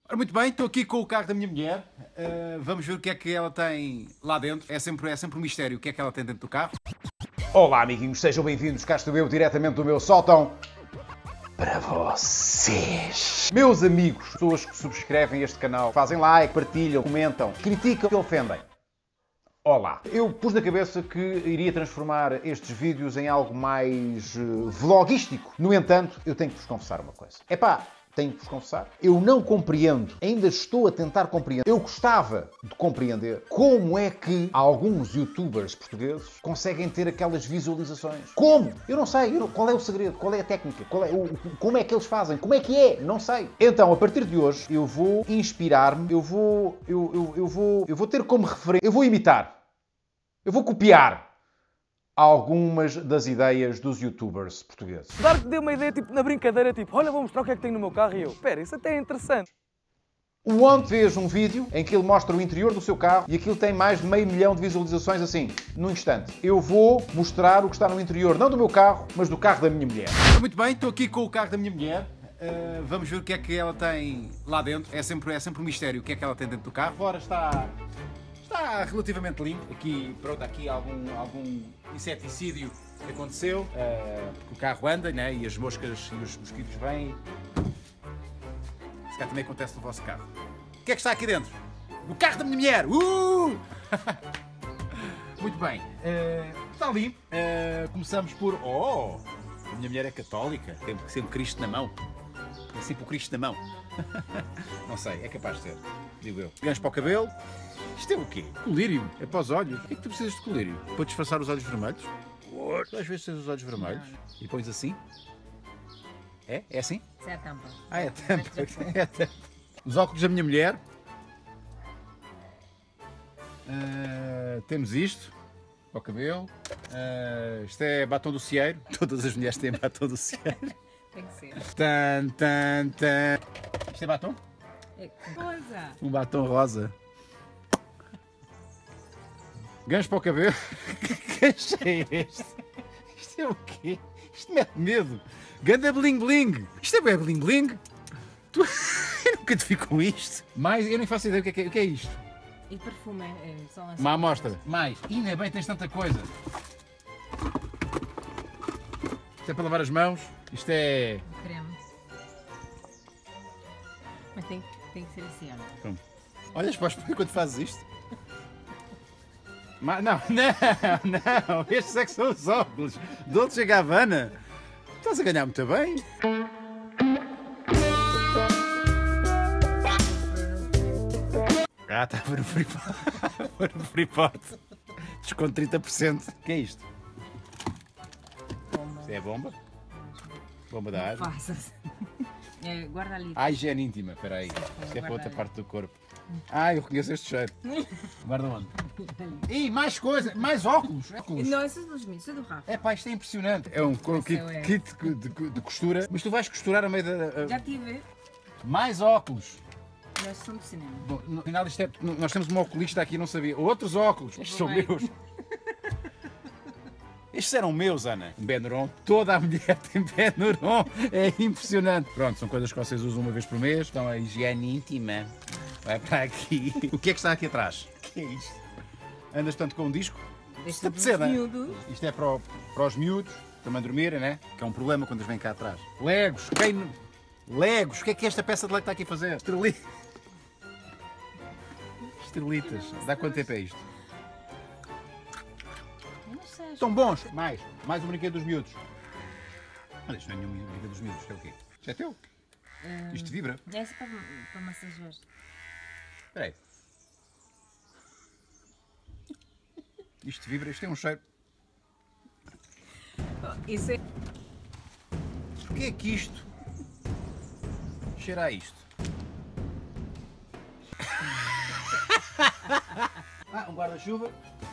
Ora, muito bem, estou aqui com o carro da minha mulher. Vamos ver o que é que ela tem lá dentro. É sempre um mistério o que é que ela tem dentro do carro. Olá, amiguinhos, sejam bem-vindos. Cá estou eu, diretamente do meu sótão, para vocês. Meus amigos, pessoas que subscrevem este canal, fazem like, partilham, comentam, criticam e ofendem. Olá. Eu pus na cabeça que iria transformar estes vídeos em algo mais vlogístico. No entanto, eu tenho que vos confessar uma coisa. Tenho que vos confessar, eu não compreendo, ainda estou a tentar compreender. Eu gostava de compreender como é que alguns youtubers portugueses conseguem ter aquelas visualizações. Como? Eu não sei. Qual é o segredo? Qual é a técnica? Como é que eles fazem? Como é que é? Não sei. Então, a partir de hoje, eu vou inspirar-me, eu vou ter como referência, eu vou imitar, eu vou copiar algumas das ideias dos youtubers portugueses. Dar-te deu uma ideia, tipo, na brincadeira, tipo, olha, vou mostrar o que é que tenho no meu carro e eu, espera, isso até é interessante. O Onde fez um vídeo em que ele mostra o interior do seu carro e aquilo tem mais de 500 mil de visualizações assim, num instante. Eu vou mostrar o que está no interior, não do meu carro, mas do carro da minha mulher. Ora, muito bem, estou aqui com o carro da minha mulher. Vamos ver o que é que ela tem lá dentro. É sempre um mistério o que é que ela tem dentro do carro. Fora está relativamente limpo. Aqui, pronto, aqui algum inseticídio que aconteceu, porque o carro anda, né? E as moscas e os mosquitos vêm. Se calhar também acontece no vosso carro. O que é que está aqui dentro? No carro da minha mulher! Muito bem, está limpo. Começamos por... A minha mulher é católica, tem sempre Cristo na mão. Tem sempre o Cristo na mão. Não sei, é capaz de ser, digo eu. Ganhos para o cabelo. Isto é o quê? Colírio. É para os olhos. O que é que tu precisas de colírio? Para disfarçar os olhos vermelhos? Tu às vezes tens os olhos vermelhos e pões assim? É? É assim? Isso é a tampa. Ah, é a tampa. É a tampa. Os óculos da minha mulher. Temos isto. Para o cabelo. Isto é batom do cieiro. Todas as mulheres têm batom do cieiro. Tem que ser. Isto é batom? É rosa. Um batom rosa. Ganhos para o cabelo. Que gancho é este? Isto é o quê? Isto mete medo. Ganda bling bling. Isto é bem bling bling. Eu nunca te vi com isto. Mais, eu nem faço ideia o que é isto. E perfume, são as... Uma amostra. Mais. Ainda bem tens tanta coisa. Isto é para lavar as mãos. Isto é... creme. Mas tem que ser assim, olha. Pronto. Olhas para o espelho quando fazes isto? Não. Estes é que são os óculos. Dolce & Gabbana. Estás a ganhar muito bem. Está a ver o Freeport. Desconto 30%. O que é isto? Bomba. Isto é a bomba? Bomba da água? Faças. Guarda ali. Higiene íntima, espera aí. Isto é para outra parte do corpo. Eu reconheço este cheiro. Guarda onde? Ih, mais coisa, mais óculos. Não, esses são dos meus, isso é do Rafa. É pá, isto é impressionante. É um kit de costura, mas tu vais costurar a meio da... Já tive. Mais óculos. Nós somos de cinema. Bom, no final isto é... Nós temos uma oculista aqui, não sabia. Outros óculos. Estes são meus. Estes eram meus, Ana. Benuron. Toda a mulher tem Benuron. É impressionante. Pronto, são coisas que vocês usam uma vez por mês. Então a higiene íntima vai para aqui. O que é que está aqui atrás? O que é isto? Andas tanto com um disco? Isto é é de seda. miúdos. Isto é para os miúdos também dormirem, né? Que é um problema quando eles vêm cá atrás. Legos. Legos. O que é esta peça de Lego que está aqui a fazer? Estrelitas. Dá quanto tempo é isto? Não sei. Estão bons! Mais um brinquedo dos miúdos. Olha, isto não é nenhum brinquedo dos miúdos, isto é o quê? Isto é teu? Isto vibra? Essa para massagear. Espera aí. Isto vibra, isto tem um cheiro. Isso é... O que é que isto cheira a isto? Um guarda-chuva.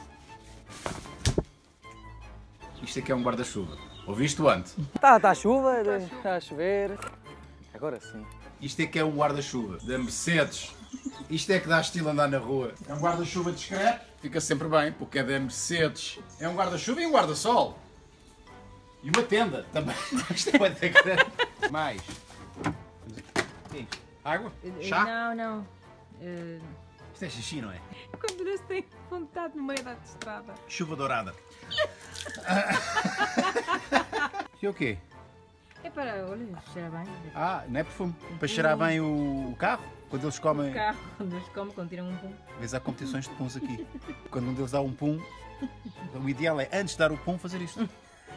Isto aqui é um guarda-chuva. Ouviste o antes? Está a chuva, está a chover. Agora sim. Isto é que é um guarda-chuva da Mercedes. Isto é que dá estilo andar na rua. É um guarda-chuva discreto, fica sempre bem, porque é da Mercedes. É um guarda-chuva e um guarda-sol. E uma tenda também. Isto é muito grande. Mais. O que é isto? Água? Chá? Não, não. Isto é xixi, não é? Quando Deus tem vontade no meio da estrada. Chuva dourada. E o quê? É para, olha, cheirar bem. Ah, não é perfume. Para cheirar bem o carro? Quando eles comem. O carro, quando eles comem, quando tiram um pum. Às vezes há competições de puns aqui. Quando um deles dá um pum, o ideal é, antes de dar o pum, fazer isto.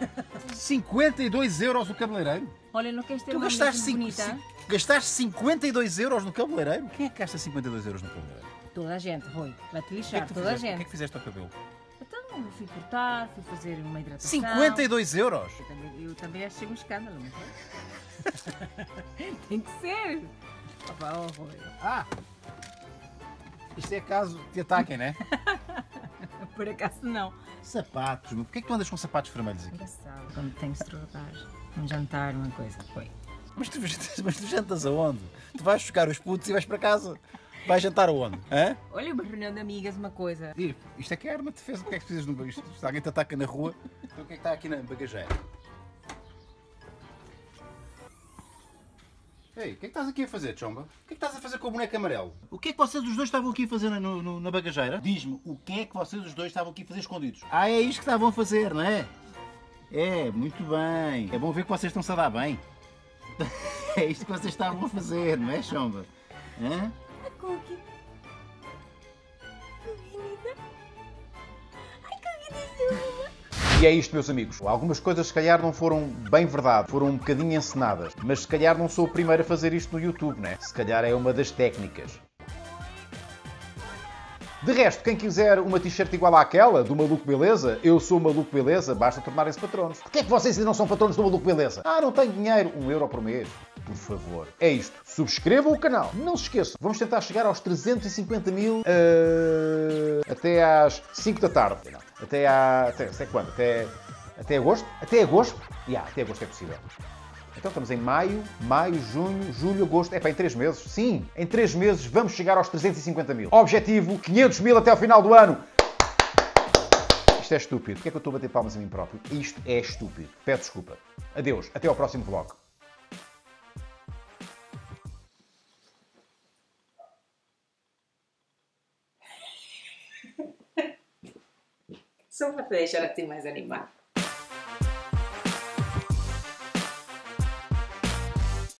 52 euros no cabeleireiro? Olha, não queres ter Tu uma gastaste, bonita? gastaste 52 euros no cabeleireiro? Quem é que gasta 52 euros no cabeleireiro? Toda a gente, Rui. Vai-te O que é lixar, que tu toda a fizeste? O que é gente. que fizeste ao cabelo? Então, fui cortar, fui fazer uma hidratação. 52 euros? Eu também achei um escândalo, não é? Tem que ser. Opa, oh, Rui. Ah! Isto é caso te ataquem, não é? Por acaso não. Sapatos, meu. Porquê é que tu andas com sapatos vermelhos aqui? Engraçado. Quando tenho que trocar um jantar, uma coisa. Foi. Mas tu jantas aonde? Tu vais buscar os putos e vais para casa. Vais jantar aonde? Hã? Olha, uma reunião de amigas, uma coisa. E isto é que é arma de defesa. O que é que precisas no isto? Se alguém te ataca na rua, então o que é que está aqui na bagageira? Ei, o que é que estás aqui a fazer, Chomba? O que é que estás a fazer com o boneco amarelo? O que é que vocês os dois estavam aqui a fazer na bagageira? Diz-me, o que é que vocês os dois estavam aqui a fazer escondidos? Ah, é isto que estavam a fazer, não é? É, muito bem. É bom ver que vocês estão-se a dar bem. É isto que vocês estavam a fazer, não é, Chomba? Hã? A Cookie. E é isto, meus amigos. Algumas coisas se calhar não foram bem verdade, foram um bocadinho encenadas. Mas se calhar não sou o primeiro a fazer isto no YouTube, né? Se calhar é uma das técnicas. De resto, quem quiser uma t-shirt igual àquela, do Maluco Beleza, eu sou o Maluco Beleza, basta tornarem-se patronos. Porquê é que vocês ainda não são patronos do Maluco Beleza? Ah, não tenho dinheiro. 1 euro por mês. Por favor. É isto. Subscrevam o canal. Não se esqueçam. Vamos tentar chegar aos 350 mil até às 5 da tarde. Não. Até quando? Até agosto? Até agosto? Até agosto é possível. Então estamos em maio, junho, julho, agosto. É para em 3 meses. Sim, em 3 meses vamos chegar aos 350 mil. Objetivo, 500 mil até ao final do ano. Isto é estúpido. Porquê é que eu estou a bater palmas a mim próprio? Isto é estúpido. Peço desculpa. Adeus. Até ao próximo vlog. Só para te deixar assim mais animado.